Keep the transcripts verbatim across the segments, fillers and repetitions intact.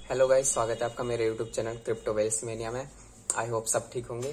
Hello guys, स्वागत है आपका मेरे YouTube channel crypto wealth mania में। आई होप सब ठीक होंगे।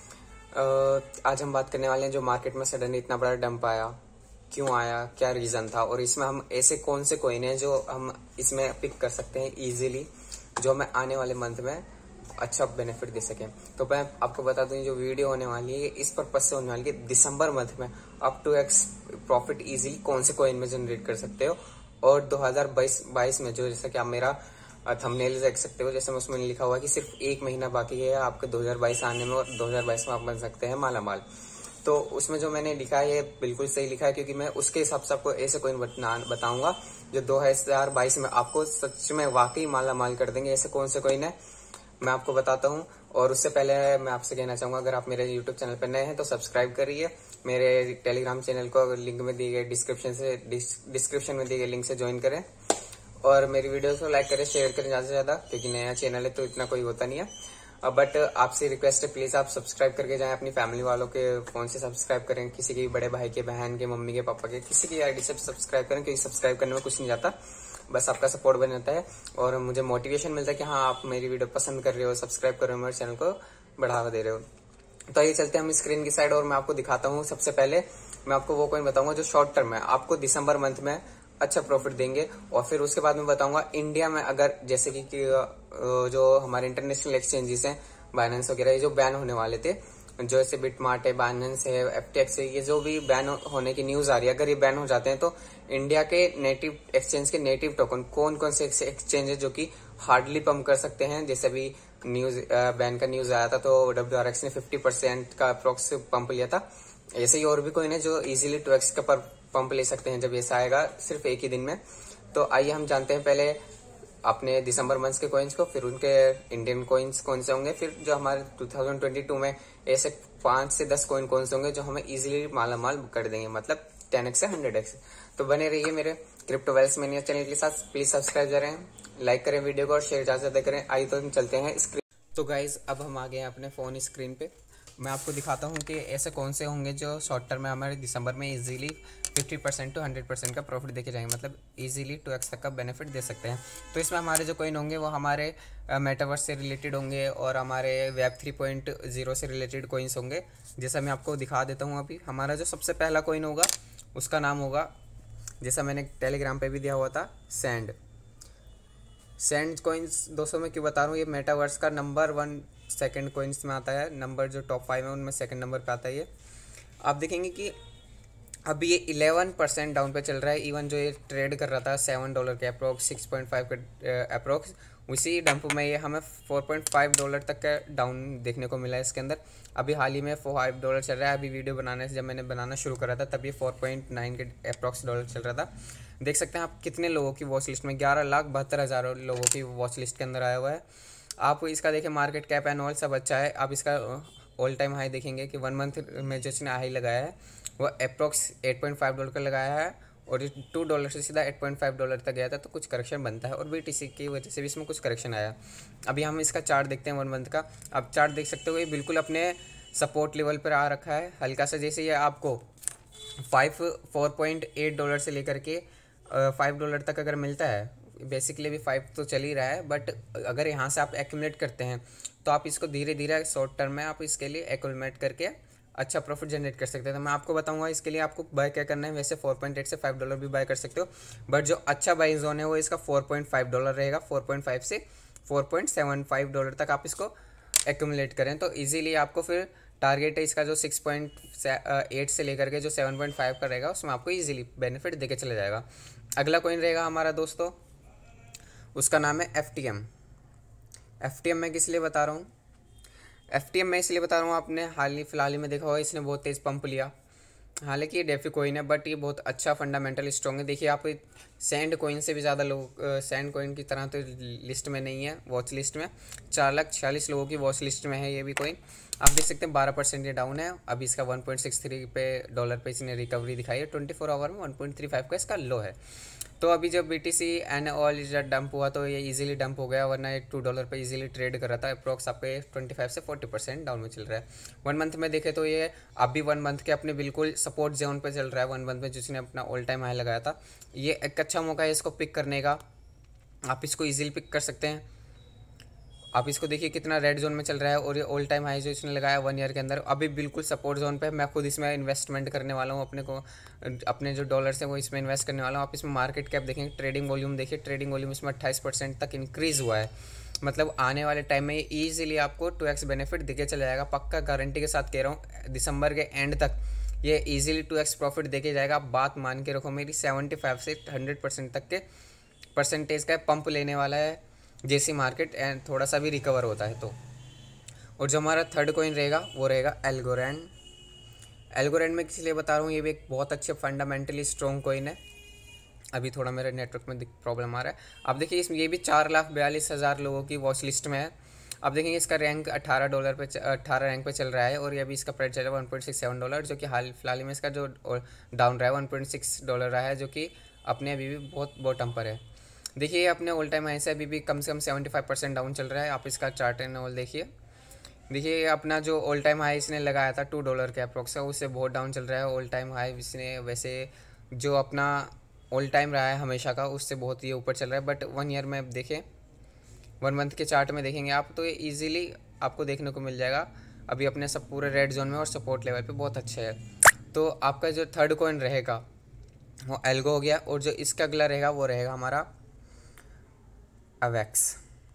uh, आज हम बात करने वाले हैं जो मार्केट में सडन इतना बड़ा डंप आया, क्यों आया, क्या रीजन था और इसमें हम ऐसे कौन से कॉइन हैं जो हम इसमें पिक कर सकते हैं इजीली, जो हमें आने वाले मंथ में अच्छा बेनिफिट दे सके। तो मैं आपको बता दूं, जो वीडियो होने वाली है इस पर्पज से होने वाली है दिसंबर मंथ में up to X profit easily कौन से कॉइन में जनरेट कर सकते हो। और दो हज़ार बाईस में जो, जैसा कि आप मेरा थंबनेल देख सकते हो, जैसे उसमें लिखा हुआ है कि सिर्फ एक महीना बाकी है आपके दो हज़ार बाईस आने में और दो हज़ार बाईस में आप बन सकते हैं माला माल। तो उसमें जो मैंने लिखा है ये बिल्कुल सही लिखा है, क्योंकि मैं उसके हिसाब से आपको ऐसे कोइन बताऊंगा जो दो हज़ार बाईस में आपको सच में वाकई माला माल कर देंगे। ऐसे कौन से कोइन है मैं आपको बताता हूँ। और उससे पहले मैं आपसे कहना चाहूंगा, अगर आप मेरे यूट्यूब चैनल पर नए हैं तो सब्सक्राइब करिए। मेरे टेलीग्राम चैनल को लिंक में दिए गए डिस्क्रिप्शन से डिस्क्रिप्शन में दिए गए लिंक से ज्वाइन करें और मेरी वीडियो को लाइक करें, शेयर करें ज्यादा से ज्यादा, क्योंकि नया चैनल है तो इतना कोई होता नहीं है। बट आपसे रिक्वेस्ट है, प्लीज आप सब्सक्राइब करके जाएं। अपनी फैमिली वालों के फोन से सब्सक्राइब करें, किसी के बड़े भाई के, बहन के, मम्मी के, पापा के, किसी की आईडी से सब्सक्राइब करें, क्योंकि सब्सक्राइब करने में कुछ नहीं जाता, बस आपका सपोर्ट बन जाता है और मुझे मोटिवेशन मिलता है कि हाँ आप मेरी वीडियो पसंद कर रहे हो, सब्सक्राइब कर रहे हो, मेरे चैनल को बढ़ावा दे रहे हो। तो ये चलते हैं हम स्क्रीन की साइड और मैं आपको दिखाता हूँ। सबसे पहले मैं आपको वो कॉइन बताऊंगा जो शॉर्ट टर्म है, आपको दिसंबर मंथ में अच्छा प्रॉफिट देंगे। और फिर उसके बाद मैं बताऊंगा इंडिया में, अगर जैसे कि, कि जो हमारे इंटरनेशनल एक्सचेंजेस हैं, बाइनेंस वगैरह, ये जो बैन होने वाले थे, जो ऐसे बिटमार्ट है, बाइनेंस है, एफटीएक्स है, ये जो भी बैन होने की न्यूज आ रही है, अगर ये बैन हो जाते हैं तो इंडिया के नेटिव एक्सचेंज के नेटिव टोकन कौन कौन से एक्सचेंज है जो कि हार्डली पंप कर सकते हैं। जैसे भी न्यूज बैन का न्यूज आया था तो डब्ल्यू आर एक्स ने फिफ्टी परसेंट का अप्रोक्स पंप लिया था। ऐसे ही और भी कोई है जो इजीली टू एक्स का पर पंप ले सकते हैं जब ऐसा आएगा सिर्फ एक ही दिन में। तो आइए हम जानते हैं पहले अपने दिसंबर मंथ के कॉइन्स को, फिर उनके इंडियन कॉइन्स कौन से होंगे, फिर जो हमारे दो हज़ार बाईस में ऐसे पांच से दस कॉइन कौन से होंगे जो हमें इजीली माला माल कर देंगे, मतलब टेन एक्स से हंड्रेड एक्स। तो बने रहिए मेरे क्रिप्टो वेल्थ मेनिया चैनल के साथ। प्लीज सब्सक्राइब करें, लाइक करें वीडियो को और शेयर ज्यादा ज्यादा करें। आइए तो हम चलते हैं स्क्रीन। तो गाइज अब हम आ गए हैं अपने फोन स्क्रीन पे। मैं आपको दिखाता हूँ कि ऐसे कौन से होंगे जो शॉर्ट टर्म में हमारे दिसंबर में easily fifty percent to hundred percent का प्रॉफिट देके जाएंगे, मतलब इजीली टू एक्स तक का बेनिफिट दे सकते हैं। तो इसमें हमारे जो कॉइन होंगे वो हमारे मेटावर्स से रिलेटेड होंगे और हमारे वेब थ्री पॉइंट जीरो से रिलेटेड कॉइन्स होंगे। जैसा मैं आपको दिखा देता हूँ अभी। हमारा जो सबसे पहला कॉइन होगा उसका नाम होगा, जैसा मैंने टेलीग्राम पे भी दिया हुआ था, सैंड। सैंड कॉइन्स दोस्तों मैं क्यों बता रहा हूँ, ये मेटावर्स का नंबर वन सेकंड कॉइन्स में आता है, नंबर जो टॉप फाइव है उनमें सेकंड नंबर पे आता है ये। आप देखेंगे कि अभी ये इलेवन परसेंट डाउन पे चल रहा है। इवन जो ये ट्रेड कर रहा था सेवन डॉलर के अप्रोक्स, सिक्स पॉइंट फाइव के अप्रोक्स, उसी डंप में ये हमें फोर पॉइंट फाइव डॉलर तक का डाउन देखने को मिला है इसके अंदर। अभी हाल ही में फाइव डॉलर चल रहा है। अभी वीडियो बनाने से जब मैंने बनाना शुरू करा था तब ये फोर पॉइंट नाइन के अप्रोक्स डॉलर चल रहा था। देख सकते हैं आप कितने लोगों की वॉच लिस्ट में, ग्यारह लाख बहत्तर हज़ार लोगों की वॉच लिस्ट के अंदर आया हुआ है। आप इसका देखें, मार्केट कैप एंड ऑल सब अच्छा है। आप इसका ऑल टाइम हाई देखेंगे कि वन मंथ में जो इसने हाई लगाया है वो approx eight point five dollar का लगाया है और टू डॉलर से सीधा एट पॉइंट फाइव डॉलर तक गया था। तो कुछ करेक्शन बनता है और बीटीसी की वजह से भी इसमें कुछ करेक्शन आया। अभी हम इसका चार्ट देखते हैं वन मंथ का। आप चार्ट देख सकते हो ये बिल्कुल अपने सपोर्ट लेवल पर आ रखा है हल्का सा। जैसे ये आपको five four point eight dollar से लेकर के फाइव डॉलर तक अगर मिलता है, बेसिकली भी फाइव तो चल ही रहा है, बट अगर यहाँ से आप एक्यूमुलेट करते हैं तो आप इसको धीरे धीरे शॉर्ट टर्म में आप इसके लिए एक्यूमुलेट करके अच्छा प्रॉफिट जनरेट कर सकते हैं। तो मैं आपको बताऊंगा इसके लिए आपको बाय क्या करना है। वैसे फोर पॉइंट एट से फाइव डॉलर भी बाय कर सकते हो, बट जो अच्छा बाई जोन है वो इसका फोर पॉइंट फाइव डॉलर रहेगा। फोर पॉइंट फाइव से four point seven five dollar तक आप इसको एक्यूमुलेट करें तो इजीली आपको फिर टारगेट है इसका जो सिक्स पॉइंट एट से लेकर के जो सेवन पॉइंट फाइव का रहेगा उसमें आपको इजीली बेनिफिट देके चला जाएगा। अगला कॉइन रहेगा हमारा दोस्तों, उसका नाम है F T M. F T M मैं किस लिए बता रहा हूँ, एफ टी एम मैं इसलिए बता रहा हूँ, आपने हाल ही फिलहाल ही में देखा होगा इसने बहुत तेज़ पंप लिया। हालांकि ये डेफी कोइन है बट ये बहुत अच्छा फंडामेंटल स्ट्रॉन्ग है। देखिए आप सैंड कोइन से भी ज़्यादा लोग सैंड कोइन की तरह तो लिस्ट में नहीं है, वॉच लिस्ट में चार लाख छियालीस लोगों की वॉच लिस्ट में है ये भी कोइन। आप देख सकते हैं बारह परसेंट ये डाउन है। अभी इसका वन पॉइंट सिक्स थ्री पे डॉलर पे इसने रिकवरी दिखाई है। ट्वेंटी फोर आवर में वन पॉइंट थ्री फाइव का इसका लो है। तो अभी जब बीटीसी एंड ऑल जब डंप हुआ तो ये इजीली डंप हो गया, वरना एक टू डॉलर पे इजीली ट्रेड कर रहा था। अप्रॉक्स आपके ट्वेंटी फाइव से फोर्टी परसेंट डाउन में चल रहा है। वन मंथ में देखे तो ये अभी वन मंथ के अपने बिल्कुल सपोर्ट जोन पे चल रहा है। वन मंथ में जिसने अपना ऑल टाइम हाई लगाया था, ये एक अच्छा मौका है इसको पिक करने का। आप इसको इजीली पिक कर सकते हैं। आप इसको देखिए कितना रेड जोन में चल रहा है, और ये ऑल टाइम हाई जो इसने लगाया वन ईयर के अंदर अभी बिल्कुल सपोर्ट जोन पे। मैं खुद इसमें इन्वेस्टमेंट करने वाला हूँ, अपने को अपने जो डॉलर्स हैं वो इसमें इन्वेस्ट करने वाला हूँ। आप इसमें मार्केट कैप देखेंगे, ट्रेडिंग वॉल्यूम देखिए, ट्रेडिंग वॉल्यूम इसमें अट्ठाईस परसेंट तक इंक्रीज़ हुआ है। मतलब आने वाले टाइम में ये ईजिली आपको टू एक्स बेनिफिट दिखे चला जाएगा, पक्का गारंटी के साथ कह रहा हूँ। दिसंबर के एंड तक ये इजीली टू एक्स प्रॉफिट देके जाएगा। आप बात मान के रखो मेरी, सेवेंटी फाइव से हंड्रेड परसेंट तक के परसेंटेज का पंप लेने वाला है जैसी मार्केट एंड थोड़ा सा भी रिकवर होता है तो। और जो हमारा थर्ड कॉइन रहेगा वो रहेगा एल्गोरैंड। एल्गोरैंड में इसलिए बता रहा हूँ, ये भी एक बहुत अच्छे फंडामेंटली स्ट्रॉन्ग कॉइन है। अभी थोड़ा मेरे नेटवर्क में प्रॉब्लम आ रहा है। आप देखिए इसमें ये भी चार लाख बयालीस हज़ार लोगों की वॉच लिस्ट में है। आप देखेंगे इसका रैंक अठारह डॉलर पे अठारह रैंक पे चल रहा है, और ये अभी इसका प्राइस चल रहा है one point six seven dollar, जो कि हाल फिलहाल में इसका जो डाउन रहा है वन पॉइंट सिक्स डॉलर रहा है, जो कि अपने अभी भी बहुत बॉटम पर है। देखिए अपने ऑल टाइम हाई से अभी भी कम से कम सेवेंटी फाइव परसेंट डाउन चल रहा है। आप इसका चार्ट एंड ऑल देखिए, देखिए अपना जो ऑल टाइम हाई इसने लगाया था टू डॉलर के अप्रोक्स है, उससे बहुत डाउन चल रहा है। ऑल टाइम हाई इसने वैसे जो अपना ऑल टाइम रहा है हमेशा का, उससे बहुत ही ऊपर चल रहा है। बट वन ईयर में देखें, वन मंथ के चार्ट में देखेंगे आप तो ये ईजिली आपको देखने को मिल जाएगा अभी अपने सब पूरे रेड जोन में और सपोर्ट लेवल पे बहुत अच्छे है। तो आपका जो थर्ड कॉइन रहेगा वो एल्गो हो गया, और जो इसका अगला रहेगा वो रहेगा हमारा अवेक्स।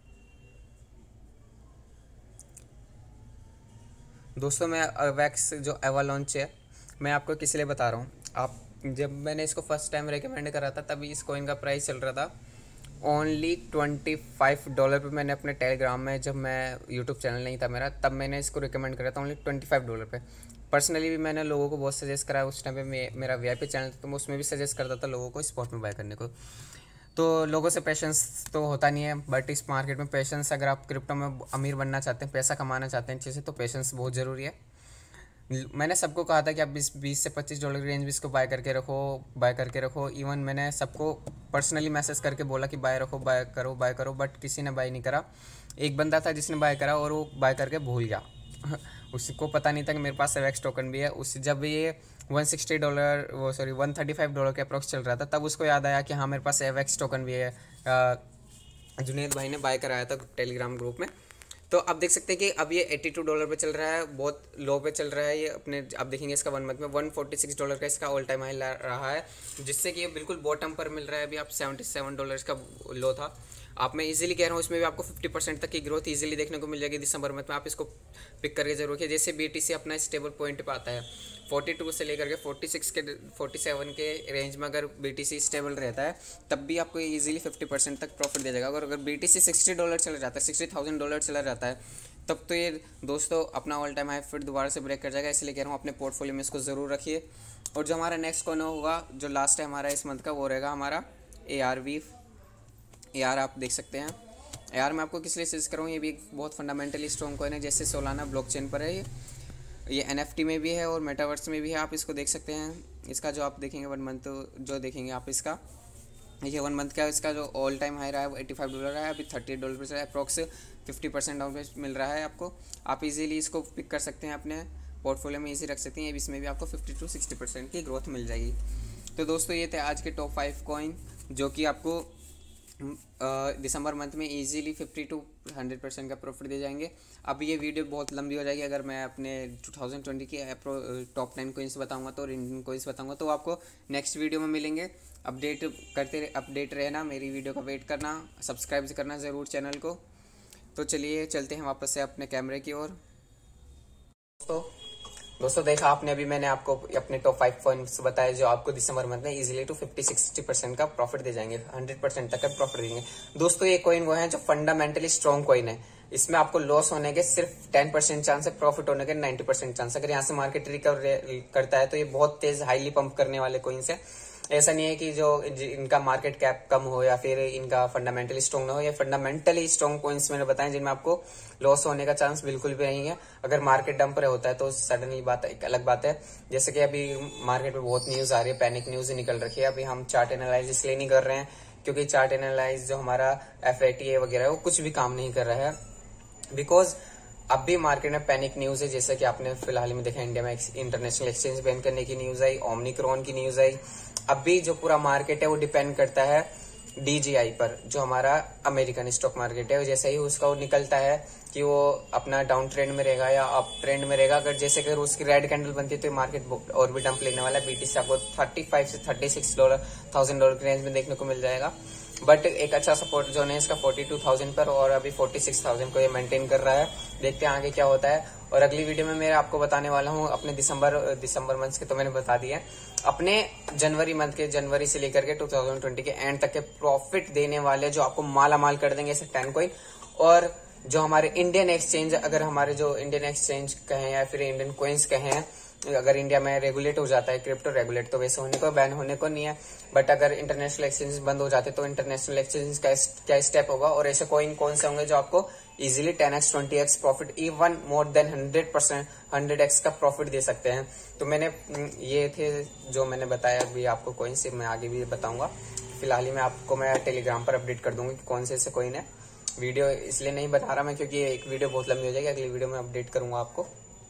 दोस्तों मैं अवेक्स जो एवालॉन्च है, मैं आपको किस लिए बता रहा हूँ। आप जब मैंने इसको फर्स्ट टाइम रेकमेंड करा था तभी इस कॉइन का प्राइस चल रहा था ओनली ट्वेंटी फाइव डॉलर पे। मैंने अपने टेलीग्राम में, जब मैं यूट्यूब चैनल नहीं था मेरा, तब मैंने इसको रिकमेंड करा था ओनली ट्वेंटी फाइव डॉलर पे। पर्सनली भी मैंने लोगों को बहुत सजेस्ट करा उस टाइम पे। मे, मेरा वी आई पी चैनल था तो मैं उसमें भी सजेस्ट करता था लोगों को स्पॉट में बाय करने को। तो लोगों से पेशेंस तो होता नहीं है, बट इस मार्केट में पेशेंस, अगर आप क्रिप्टो में अमीर बनना चाहते हैं, पैसा कमाना चाहते हैं अच्छे से, तो पेशेंस बहुत ज़रूरी है। मैंने सबको कहा था कि आप बीस बीस से पच्चीस डॉलर की रेंज में इसको बाय करके रखो, बाय करके रखो। इवन मैंने सबको पर्सनली मैसेज करके बोला कि बाय रखो, बाय करो, बाय करो, बट किसी ने बाय नहीं करा। एक बंदा था जिसने बाय करा और वो बाय करके भूल गया उसको पता नहीं था कि मेरे पास एवेक्स टोकन भी है। उस जब ये वन सिक्सटी डॉलर वो sorry one thirty five dollar के अप्रोक्स चल रहा था, तब उसको याद आया कि हाँ मेरे पास एवेक्स टोकन भी है। जुनेद भाई ने बाय कराया था टेलीग्राम ग्रुप में। तो आप देख सकते हैं कि अब ये बयासी डॉलर पे चल रहा है, बहुत लो पे चल रहा है ये अपने। आप देखेंगे इसका वन मंथ में वन फोर्टी सिक्स डॉलर का इसका ऑल टाइम हाई रहा है, जिससे कि ये बिल्कुल बॉटम पर मिल रहा है। अभी आप सेवेंटी सेवन डॉलर का लो था। आप मैं इजीली कह रहा हूँ इसमें भी आपको फिफ्टी परसेंट तक की ग्रोथ इजीली देखने को मिल जाएगी दिसंबर मंथ में। आप इसको पिक करके जरूर रखिए। जैसे बीटीसी अपना स्टेबल पॉइंट पे आता है फोर्टी टू से लेकर के फोर्टी सिक्स के फोर्टी सेवन के रेंज में, अगर बीटीसी स्टेबल रहता है तब भी आपको इजीली फिफ्टी परसेंट तक प्रॉफिट दे जाएगा। अगर अगर बीटीसी सिक्सटी डॉलर चला जाता है, सिक्सटी थाउजेंड डॉलर चला जाता है, तब तो ये दोस्तों अपना ऑल टाइम हाई फिर दोबारा से ब्रेक कर जाएगा। इसलिए कह रहा हूँ अपने पोर्टफोलियो में इसको ज़रूर रखिए। और जो हमारा नेक्स्ट कॉइन होगा, जो लास्ट है हमारा इस मंथ का, वो रहेगा हमारा A R V. A R आप देख सकते हैं। ए आर मैं आपको किस लिए सजेस्ट करूँ, ये भी एक बहुत फंडामेंटली स्ट्रॉन्ग कॉइन है। जैसे सोलाना ब्लॉकचेन पर है ये ये एनएफटी में भी है और मेटावर्स में भी है। आप इसको देख सकते हैं। इसका जो आप देखेंगे वन मंथ जो देखेंगे आप इसका, ये वन मंथ का इसका जो ऑल टाइम हाई रहा है वो एटी फाइव डॉलर है। अभी थर्टी डॉलर पे अप्रॉक्स फिफ्टी परसेंट डाउन पे मिल रहा है आपको। आप इजीली इसको पिक कर सकते हैं, अपने पोर्टफोलियो में इजी रख सकते हैं। इसमें भी आपको फिफ्टी टू सिक्सटी परसेंट की ग्रोथ मिल जाएगी। तो दोस्तों ये थे आज के टॉप फाइव कॉइन, जो कि आपको दिसंबर मंथ में easily fifty to hundred percent का प्रॉफिट दे जाएंगे। अब ये वीडियो बहुत लंबी हो जाएगी अगर मैं अपने टू थाउजेंड ट्वेंटी की टॉप टेन कोइंस बताऊंगा तो, और इंडियन कोइंस बताऊंगा तो आपको नेक्स्ट वीडियो में मिलेंगे। अपडेट करते अपडेट रहना, मेरी वीडियो का वेट करना, सब्सक्राइब करना ज़रूर चैनल को। तो चलिए चलते हैं वापस से अपने कैमरे की ओर। दोस्तों दोस्तों देखा आपने, अभी मैंने आपको अपने टॉप फाइव पॉइंट्स बताए जो आपको दिसंबर मंथ में easily to fifty sixty percent का प्रॉफिट दे जाएंगे, हंड्रेड परसेंट तक का प्रॉफिट देंगे। दोस्तों ये कॉइन वो है जो फंडामेंटली स्ट्रॉन्ग कॉइन है। इसमें आपको लॉस होने के सिर्फ टेन परसेंट चांस है, प्रॉफिट होने के नाइन्टी परसेंट चांस। अगर यहाँ से मार्केट रिकवर करता है तो ये बहुत तेज हाईली पंप करने वाले कॉइन्स है। ऐसा नहीं है कि जो इनका मार्केट कैप कम हो या फिर इनका फंडामेंटली स्ट्रॉन्ग ना हो। ये फंडामेंटली स्ट्रॉन्ग कॉइन्स मैंने बताए जिनमें आपको लॉस होने का चांस बिल्कुल भी नहीं है। अगर मार्केट डंप पर होता है तो सडनली बात एक अलग बात है। जैसे कि अभी मार्केट में बहुत न्यूज आ रही है, पैनिक न्यूज निकल रखी है। अभी हम चार्ट एनालाइज इसलिए नहीं कर रहे हैं क्योंकि चार्ट एनालाइज जो हमारा एफ ए टी ए वगैरह है वो कुछ भी काम नहीं कर रहा है, बिकॉज अब भी मार्केट में पैनिक न्यूज है। जैसे कि आपने फिलहाल में देखा इंडिया में इंटरनेशनल एक्सचेंज बैन करने की न्यूज आई, ओमनिक्रॉन की न्यूज आई। अब भी जो पूरा मार्केट है वो डिपेंड करता है डीजीआई पर, जो हमारा अमेरिकन स्टॉक मार्केट है। जैसे ही उसका वो निकलता है कि वो अपना डाउन ट्रेंड में रहेगा या अप ट्रेंड में रहेगा, अगर जैसे अगर उसकी रेड कैंडल बनती है तो मार्केट और भी डंप लेने वाला है। बीटीसी आपको पैंतीस से छत्तीस डॉलर थाउजेंड डॉलर की रेंज में देखने को मिल जाएगा। बट एक अच्छा सपोर्ट जोन है इसका बयालीस हज़ार पर, और अभी छियालीस हज़ार को ये मेंटेन कर रहा है। देखते हैं आगे क्या होता है। और अगली वीडियो में मैं आपको बताने वाला हूँ अपने दिसंबर दिसंबर मंथ के, तो मैंने बता दिया है, अपने जनवरी मंथ के, जनवरी से लेकर के दो हज़ार बीस के एंड तक के प्रॉफिट देने वाले, जो आपको माला माल कर देंगे ऐसे टेन कॉइन। और जो हमारे इंडियन एक्सचेंज, अगर हमारे जो इंडियन एक्सचेंज कहें या फिर इंडियन कॉइन्स कहें, अगर इंडिया में रेगुलेट हो जाता है क्रिप्टो रेगुलेट, तो वैसे होने को बैन होने को नहीं है। बट अगर इंटरनेशनल एक्सचेंज बंद हो जाते तो इंटरनेशनल एक्सचेंज का क्या स्टेप होगा, और ऐसे कॉइन कौन से होंगे जो आपको easily ten X twenty X profit, even more than hundred percent hundred X का प्रॉफिट दे सकते हैं। तो मैंने ये थे जो मैंने बताया अभी आपको कॉइन से, मैं आगे भी बताऊंगा। फिलहाल ही मैं आपको मैं टेलीग्राम पर अपडेट कर दूंगी कि कौन से ऐसे कॉइन है। वीडियो इसलिए नहीं बना रहा मैं क्योंकि एक वीडियो बहुत लंबी हो जाएगी, अगली वीडियो में अपडेट करूंगा आपको।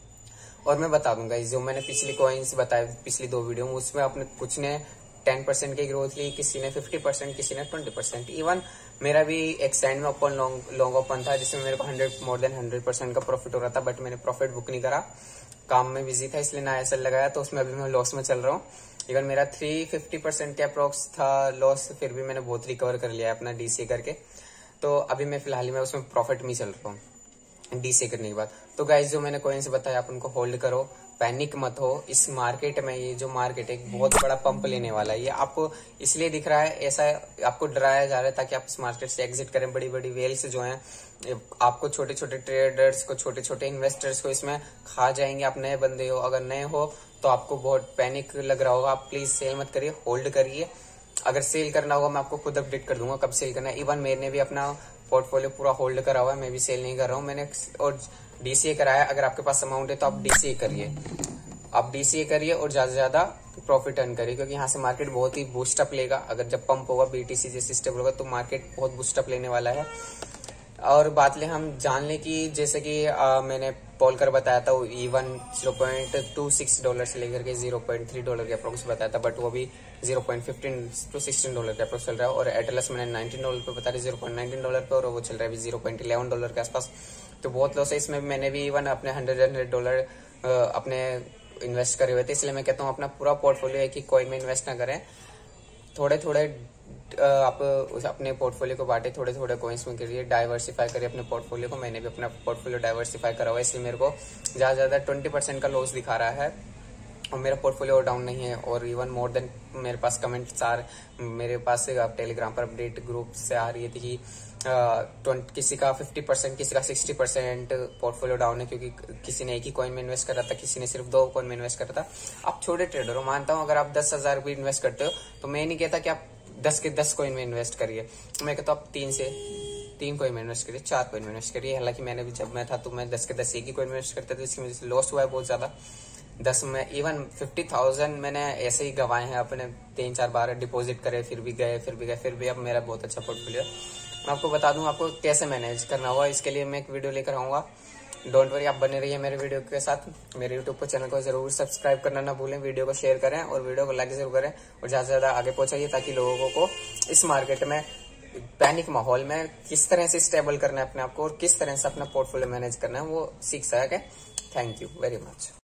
और मैं बता दूंगा जो मैंने पिछली कॉइन्स बताए पिछली दो वीडियो में, उसमें अपने कुछ ने टेन परसेंट की ग्रोथ ली, किसी ने फिफ्टी परसेंट, किसी ने ट्वेंटी परसेंट। इवन मेरा भी एक सैंड में ओपन लॉन्ग लॉन्ग ओपन था जिसमें मेरे को hundred more than hundred percent का प्रॉफिट हो रहा था। बट मैंने प्रॉफिट बुक नहीं करा, काम में बिजी था, इसलिए ना ऐसा लगाया, तो उसमें अभी मैं लॉस में चल रहा हूँ। इवन मेरा थ्री फिफ्टी परसेंट का अप्रोक्स था लॉस, फिर भी मैंने बहुत रिकवर कर लिया है अपना डीसी करके। तो अभी मैं फिलहाल में उसमें प्रॉफिट में चल रहा हूँ डीसी करने के बाद। तो गाइज जो मैंने कॉइन्स बताया आप उनको होल्ड करो, पैनिक मत हो। इस मार्केट में, ये जो मार्केट है बहुत बड़ा पंप लेने वाला है। ये आपको इसलिए दिख रहा है, ऐसा आपको डराया जा रहा है ताकि आप इस मार्केट से एग्जिट करें। बड़ी बड़ी वेल्स जो हैं आपको, छोटे छोटे ट्रेडर्स को, छोटे छोटे इन्वेस्टर्स को इसमें खा जाएंगे। आप नए बंदे हो, अगर नए हो तो आपको बहुत पैनिक लग रहा होगा। आप प्लीज सेल मत करिए, होल्ड करिए। अगर सेल करना होगा मैं आपको खुद अपडेट कर दूंगा कब सेल करना है। इवन मैंने भी अपना पोर्टफोलियो पूरा होल्ड करा हुआ है, मैं भी सेल नहीं कर रहा हूँ मैंने। और डीसीए कराया, अगर आपके पास अमाउंट है तो आप डीसीए करिए, आप डीसीए करिए और ज्यादा से ज्यादा प्रॉफिट अर्न करिए, क्योंकि यहाँ से मार्केट बहुत ही बूस्टअप लेगा। अगर जब पंप होगा, बीटीसी जैसे स्टेबल होगा, तो मार्केट बहुत बूस्टअप लेने वाला है। और बात ले हम जान लें कि जैसे कि आ, मैंने पोल कर बताया था, वो even zero point two six dollar से लेकर के जीरो पॉइंट थ्री डॉलर के अप्रोक्स बताया था, बट वो भी zero point fifteen to sixteen dollar के अप्रोक्स चल रहा है। और एटलस मैंने नाइनटीन डॉलर पे बता रही, जीरो पॉइंट नाइनटीन डॉलर पे, और वो चल रहा है जीरो पॉइंट इलेवन डॉलर के आसपास। तो बहुत लॉस है इसमें। मैंने भी इवन अपने हंड्रेड हंड्रेड डॉलर अपने इन्वेस्ट करे हुए थे, इसलिए मैं कहता हूँ अपना पूरा पोर्टफोलियो एक ही कॉइन में इन्वेस्ट ना करें, थोड़े थोड़े आप अपने पोर्टफोलियो को बांटे, थोड़े थोड़े कॉइन्स में करिए, डाइवर्सिफाई करिए अपने पोर्टफोलियो को। मैंने भी अपना पोर्टफोलियो डाइवर्सिफाई करा हुआ है, इसलिए मेरे को ज्यादा ज्यादा ट्वेंटी परसेंट का लॉस दिखा रहा है, और मेरा पोर्टफोलियो डाउन नहीं है। और इवन मोर देन मेरे पास कमेंट्स आ रहे, मेरे पास टेलीग्राम पर अपडेट ग्रुप से आ रही थी कि किसी का फिफ्टी परसेंट, किसी का सिक्सटी परसेंट पोर्टफोलियो डाउन है, क्योंकि किसी ने एक ही कॉइन में इन्वेस्ट कर रहा था, किसी ने सिर्फ दो कॉइन में इन्वेस्ट कर रहा था। आप छोटे ट्रेडर हो, मानता हूं अगर आप दस हजार भी इन्वेस्ट करते हो, तो मैं नहीं कहता कि आप दस के दस कॉइन में इन्वेस्ट करिए। मैं कहता हूं आप तीन से तीन कॉइन में इन्वेस्ट करिए, चार कॉइन में इन्वेस्ट करिए। हालांकि मैंने भी, जब मैं था तो मैं दस के दस एक ही कॉइन में इन्वेस्ट करता था, इसकी वजह से लॉस हुआ है बहुत ज्यादा। दस में इवन फिफ्टी थाउजेंड मैंने ऐसे ही गंवाए हैं, अपने तीन चार बार डिपॉजिट करे, फिर भी गए फिर भी गए फिर भी अब मेरा बहुत अच्छा पोर्टफोलियो है। मैं आपको बता दूं आपको कैसे मैनेज करना होगा, इसके लिए मैं एक वीडियो लेकर आऊंगा। डोंट वरी, आप बने रहिए मेरे वीडियो के साथ। मेरे यूट्यूब को चैनल को जरूर सब्सक्राइब करना ना भूलें, वीडियो को शेयर करें और वीडियो को लाइक जरूर करें, और ज्यादा से ज्यादा आगे पहुंचाइए ताकि लोगों को इस मार्केट में, पैनिक माहौल में किस तरह से स्टेबल करना है अपने आप को और किस तरह से अपना पोर्टफोलियो मैनेज करना है वो सीख सके। Thank you very much.